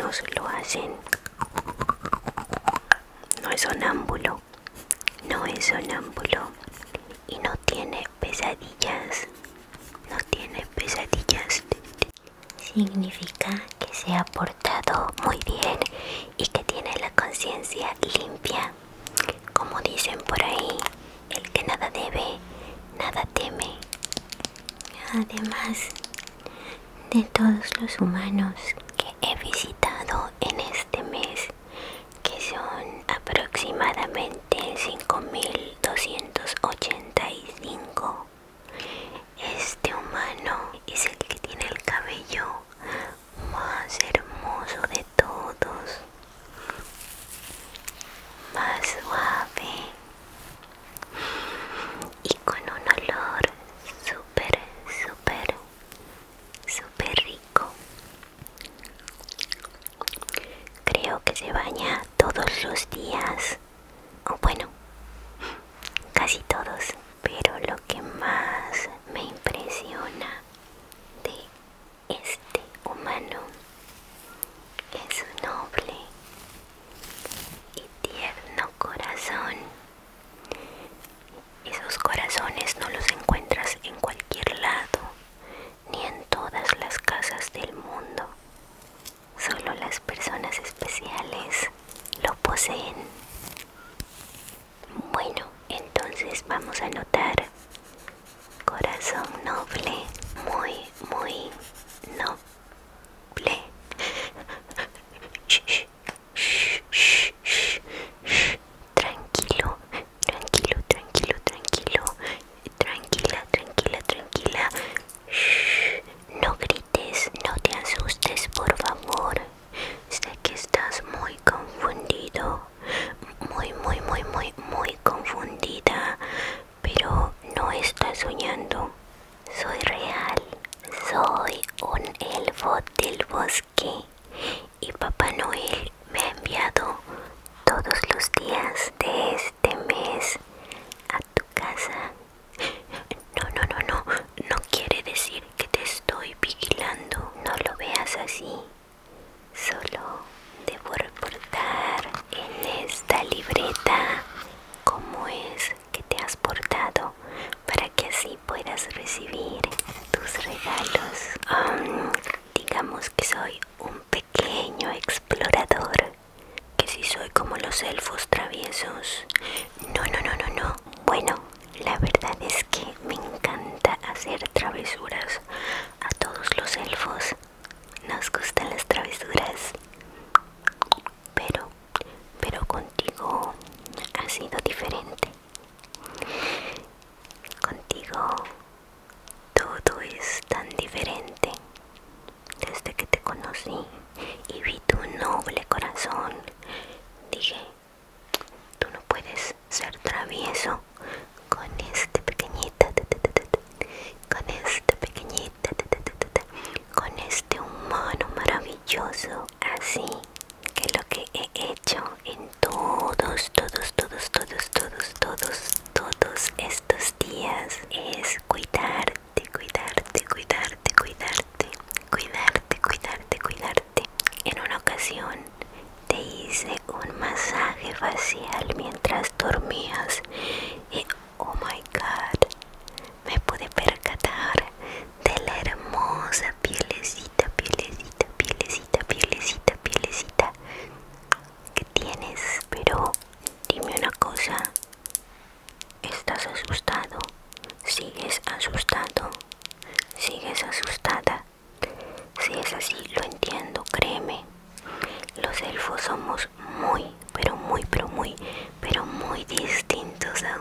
humanos lo hacen. No es sonámbulo, no es sonámbulo y no tiene pesadillas, no tiene pesadillas. Significa que se ha portado muy bien y que tiene la conciencia limpia. Como dicen por ahí, el que nada debe, nada teme. Además de todos los humanos que he visitado en este mes, que son aproximadamente 5285, este humano es el que tiene el cabello más hermoso de todos, más suave y con un olor súper, súper, súper rico. Creo que se baña todos los días, o bueno, casi todos, pero lo que más me impresiona de este humano es su noble y tierno corazón. Esos corazones no los encuentras en cualquier lado, ni en todas las casas del mundo. Solo las personas especiales lo poseen. Bueno, entonces vamos a anotar corazón noble, muy, muy noble. Shh, shh, shh, shh, shh. Tranquilo, tranquilo, tranquilo, tranquilo. Tranquila, tranquila, tranquila. Shh. No grites, no te asustes, por favor. Sé que estás muy confundido, muy, muy, muy, muy, muy confundida, pero no estás soñando. Soy real, soy un elfo del bosque y Papá Noel me ha enviado todos los días de este mes a tu casa. No, no, no, no, no quiere decir que te estoy vigilando, no lo veas así. Solo debo reportar en esta libreta cómo es que te has portado para que así puedas recibir tus regalos. Digamos que soy un pequeño explorador, que si soy como los elfos traviesos. No, no, no, no, no. Bueno, la verdad es que me encanta hacer travesuras. A todos los elfos nos gustan las travesuras, pero contigo ha sido diferente. Contigo todo es tan diferente. Desde que te conocí y vi tu noble corazón, dije, tú no puedes ser travieso con este pequeñita, con este pequeñita, con este humano maravilloso. Así que lo que he hecho en todos estos días es cuidarte, cuidarte, cuidarte, cuidarte, cuidarte, cuidarte, cuidarte. En una ocasión te hice un masaje facial mientras dormías y oh my god, me pude percatar de la hermosa pielecita, pielecita, pielecita, pielecita, pielecita que tienes. Pero dime una cosa, ¿estás asustado? ¿Sigues asustado? ¿Sigues asustada? Si es así, lo entiendo, créeme. Los elfos somos muy, pero muy, pero muy, pero muy distintos a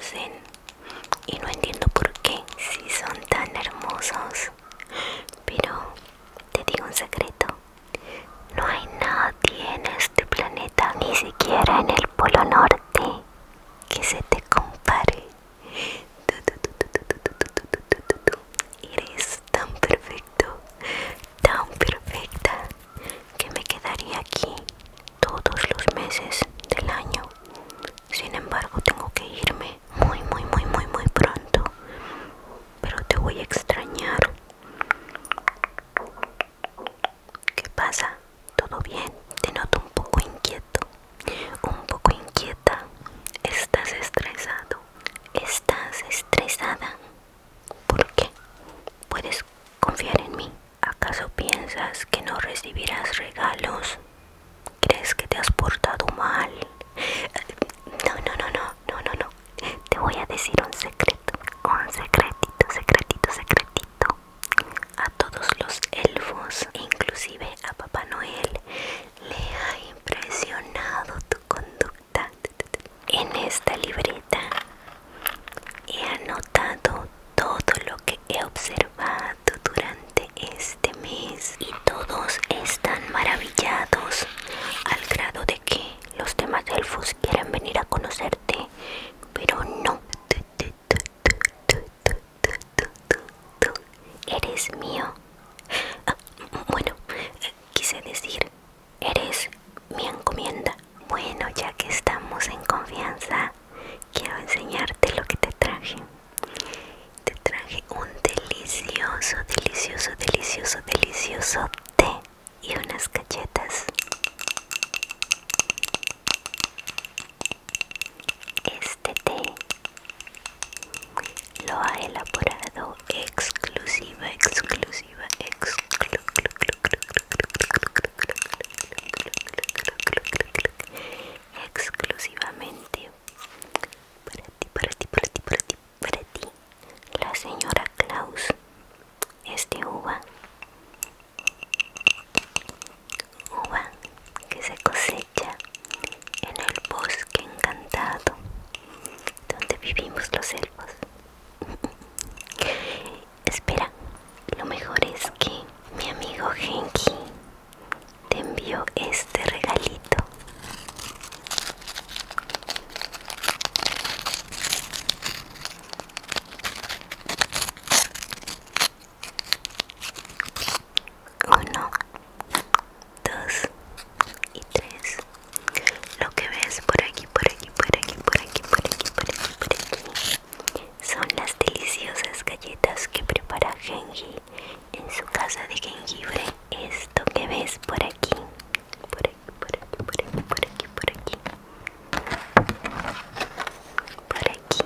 conocen y no entiendo por qué si son tan hermosos. Pero te digo un secreto, no hay nadie en este planeta, ni siquiera en el Polo Norte, que se te compare. Tú. Eres tan perfecto, tan perfecta, que me quedaría aquí todos los meses del año. Sin embargo, tengo que irme muy pronto, pero te voy a extrañar. ¿Qué pasa? ¿Todo bien? Te noto un poco inquieto, un poco inquieta. ¿Estás estresado? ¿Estás estresada? ¿Por qué? ¿Puedes confiar en mí? ¿Acaso piensas que no recibirás regalos? ¿Crees que te has portado mal? No. Te voy a decir un secreto, un secretito. A todos los elfos, inclusive a Papá Noel, le ha impresionado tu conducta. En esta libreta he anotado todo lo que he observado durante este mes y todos están maravillados al grado de que los demás elfos quieren venir a conocerte, pero no. Tú eres mío. Bueno, quise decir, eres mi encomienda. Bueno, ya que estamos en confianza, quiero enseñarte lo que te traje. Te traje un delicioso té y unas galletas. Este té lo ha elaborado exclusivamente para ti, la señora Claus. Es de uva que se cosecha en el bosque encantado donde vivimos los elfos. Espera, lo mejor es que mi amigo Genki te envió este regalito. Uno, dos y tres. Lo que ves por aquí son las deliciosas galletas que prepara Genji en su casa de jengibre. Esto que ves por aquí, por aquí, por aquí, por aquí, por aquí, por aquí, por aquí,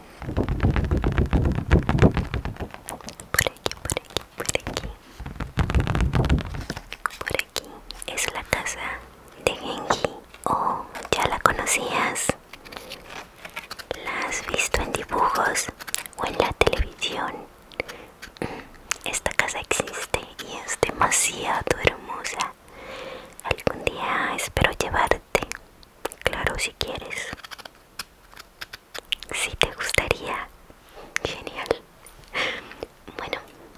por aquí, es la casa de Genji. Oh, ya la conocías. ¿La has visto en dibujos o en la televisión? Esta casa existe y es demasiado hermosa. Algún día espero llevarte. Claro, si quieres. Si te gustaría. Genial. Bueno,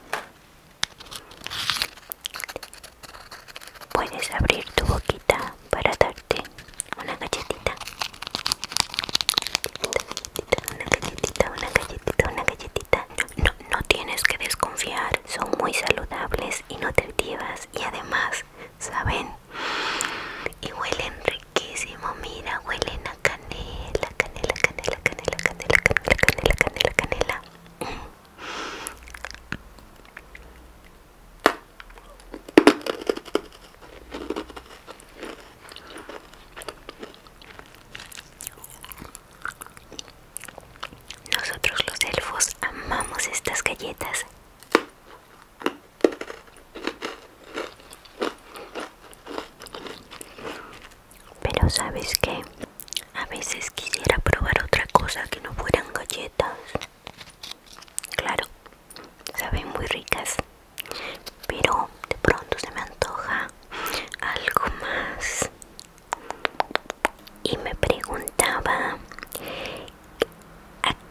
puedes abrir tu boquita para darte una galletita. Una galletita. No tienes que desconfiar. Son muy saludables y nutritivas y además saben y huelen riquísimo. Mira, huelen a canela. Nosotros los elfos amamos estas galletas. Pero ¿sabes qué? A veces quisiera probar otra cosa que no fueran galletas. Claro, saben muy ricas, pero de pronto se me antoja algo más. Y me preguntaba, ¿a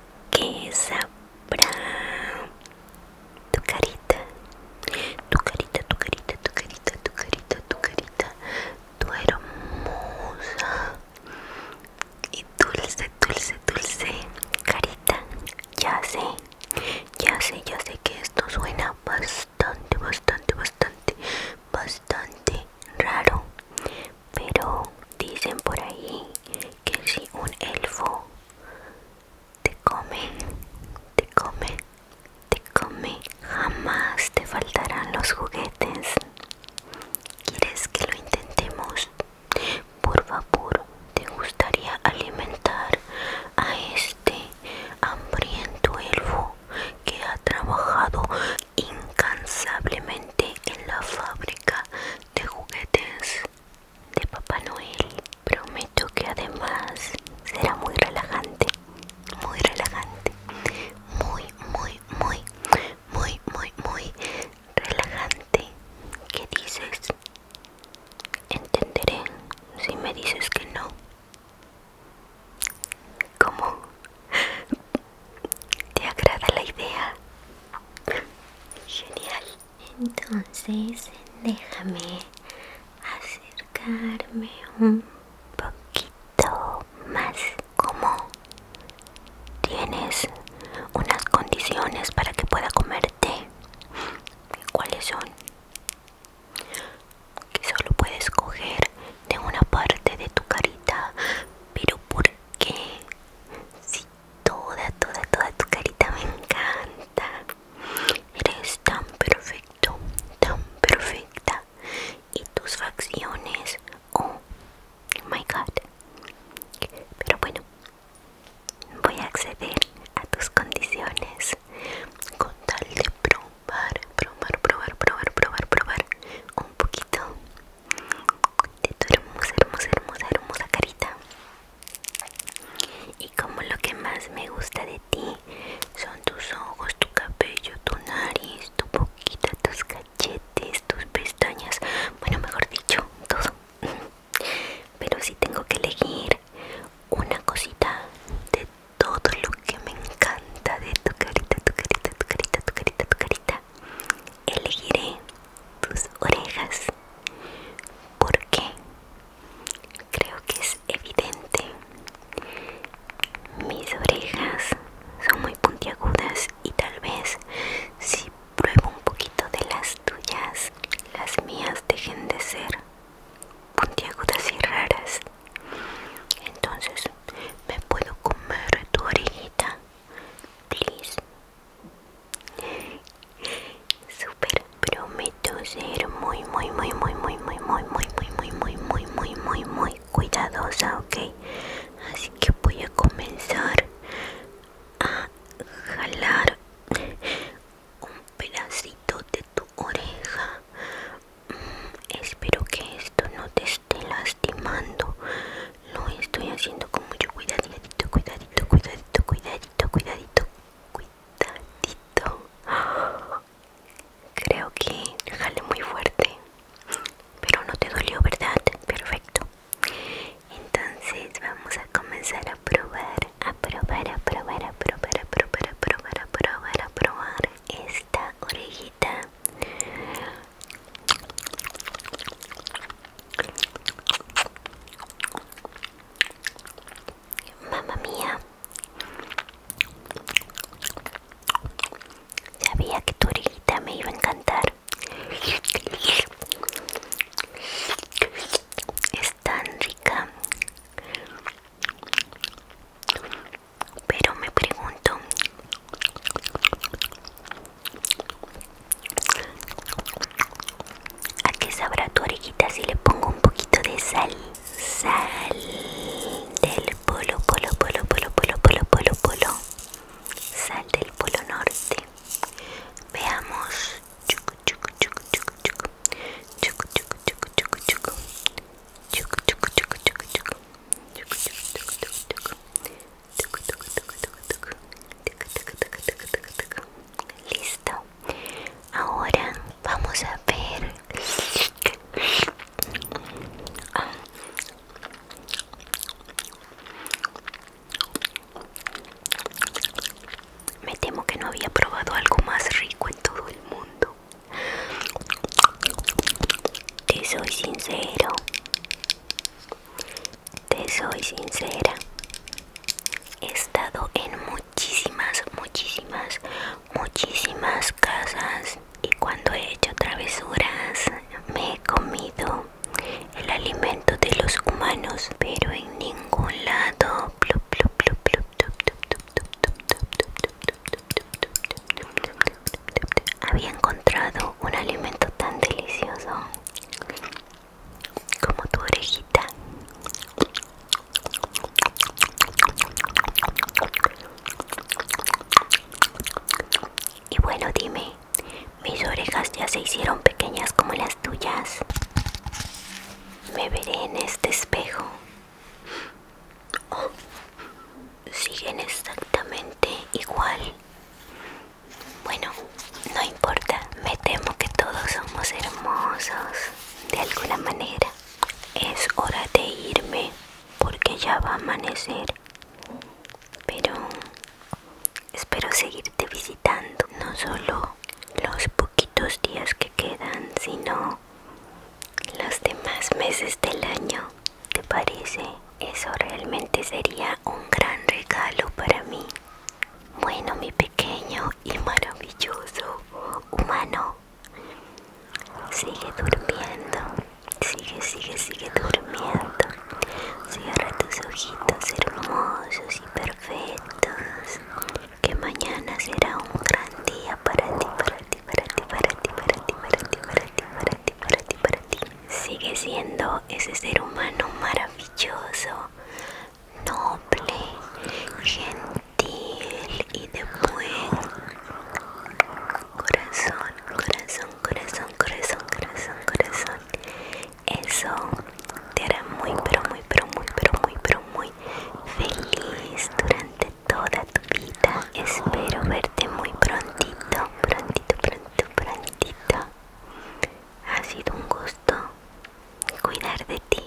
Entonces déjame acercarme un poquito más. ¿Cómo? ¿Tienes unas condiciones para que pueda comerte? ¿Cuáles son? Que solo puedes coger de una parte de tu carita. ¿Pero por qué? Si toda tu carita me encanta. Eres tan perfecto, tan perfecta. Y tus facciones, oh my god. Pero bueno, voy a acceder a tus condiciones con tal de probar un poquito de tu hermosa carita. Y como lo que más me gusta de ti son tus ojos, tu cabello, tu nariz, tu boquita, tus cachetes, tus pestañas, bueno, mejor dicho, todo. Pero si tengo que elegir una cosita de todo lo que me encanta de tu carita, elegiré tus orejas. Porque creo que es evidente. Mis orejas son muy puntiagudas y tal vez si pruebo un poquito de las tuyas, las mías dejen de ser puntiagudas y raras. Entonces, ¿me puedo comer tu orejita? Please. Super, prometo ser muy cuidadosa, ¿ok? Así que voy a comenzar a jalar un pedacito de tu oreja. Espero que esto no te esté lastimando. Lo estoy haciendo con mucho cuidadito. Creo que jalé muy fuerte, pero no te dolió, ¿verdad? Perfecto. Entonces vamos a comenzar a probar esta orejita. Mamma mía, sabía que tu orejita me iba a encantar. Es tan rica. Pero me pregunto, ¿a qué sabrá tu orejita si le pongo un poquito de sal? Sal del polo. Sal del polo norte. Veamos. Listo. Ahora vamos a ver. Me temo que no había probado algo más rico en todo el mundo. Te soy sincero. Te soy sincera. He estado en muchísimas casas y cuando he hecho travesuras me he comido el alimento de los humanos, pero en ningún lado había encontrado un alimento tan delicioso como tu orejita. Y bueno, dime, ¿mis orejas ya se hicieron pequeñas como las tuyas? Me veré en este espejo. Oh, siguen exactamente igual. Bueno, no importa, me temo que todos somos hermosos de alguna manera. Es hora de irme porque ya va a amanecer. Pero espero seguirte visitando, no solo los poquitos días que quedan, sino dulce. Eso realmente sería un gran regalo para mí. Bueno, mi pequeño y maravilloso humano, sigue durmiendo. Sigue durmiendo. Cierra tus ojitos hermosos y perfectos. Que mañana será un gran día para ti, para ti, para ti, para ti, para ti, para ti, para ti, para ti, para ti, para ti. Sigue siendo ese ser humano maravilloso, noble, gentil y de buen corazón, corazón, corazón, corazón, corazón, corazón. Eso te hará muy, pero muy, pero muy, pero muy, pero muy feliz durante toda tu vida. Espero verte muy prontito, prontito, prontito, prontito. Ha sido un gusto cuidar de ti.